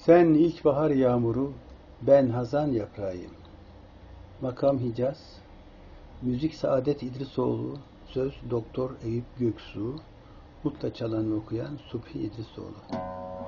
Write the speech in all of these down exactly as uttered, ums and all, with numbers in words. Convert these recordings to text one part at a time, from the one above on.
Sen ilkbahar yağmuru, ben hazan yaprağıyım. Makam Hicaz, müzik Saadet İdrisoğlu, söz Doktor Eyüp Göksu, Utla çalan ve okuyan Subhi İdrisoğlu.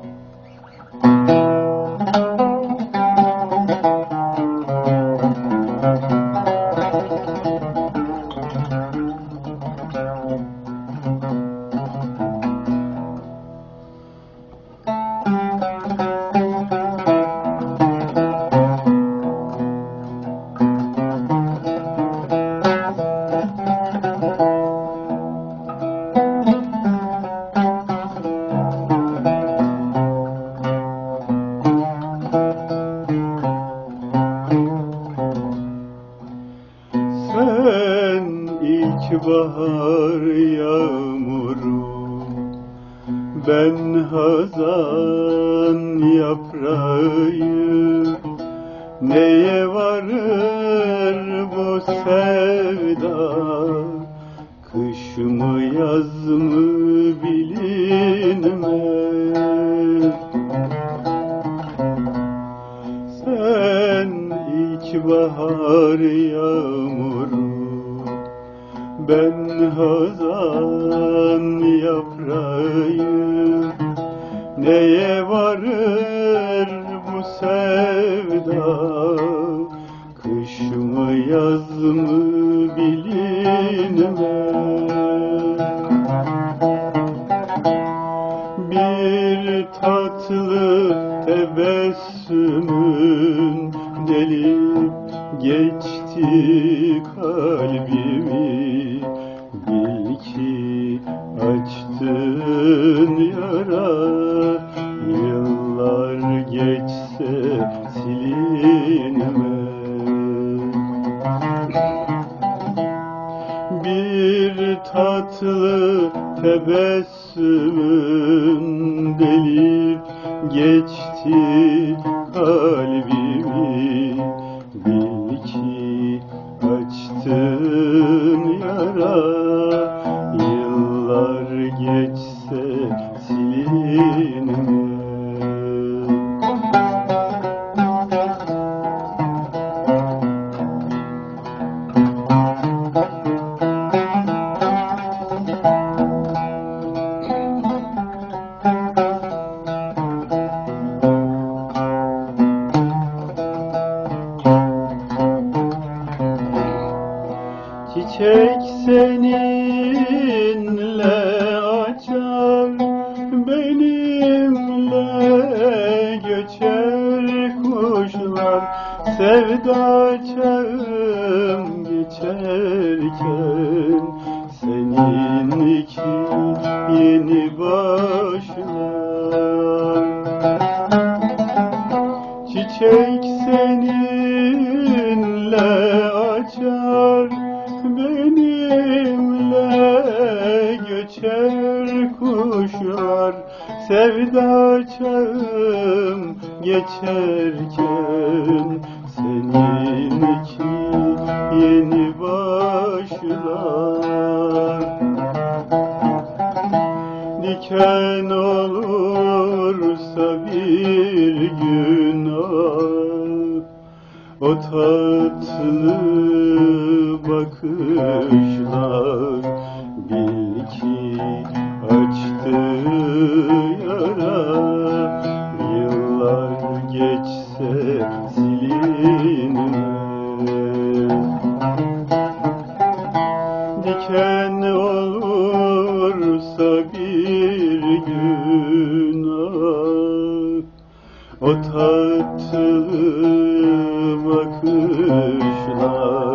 İlkbahar yağmuru, ben hazan yaprağıyım. Neye varır bu sevda, kış mı yaz mı bilinmez. Sen ilkbahar yağmuru, ben hazan yaprağıyım. Neye varır bu sevda, kış mı yaz mı bilinmez. Bir tatlı tebessümün delip geçti kalbimi. Bil ki açtın yara, yıllar geçse silinmez. Bir tatlı tebessümün delip geçti kalbimi. Bil ki açtın yara, yıllar geçse silinmez. Çiçek seninle açar, benimle göçer kuşlar. Sevda çağım geçerken, seninki yeni başlar. Çiçek seninle açar, benimle göçer kuşlar. Sevda çağım geçerken, seninki yeni başlar. Diken olursa bir günah, o tatlı bakışlar. Bil ki açtı yara, yıllar geçse silinmez. Diken olursa bir günah, o tatlı bakışlar.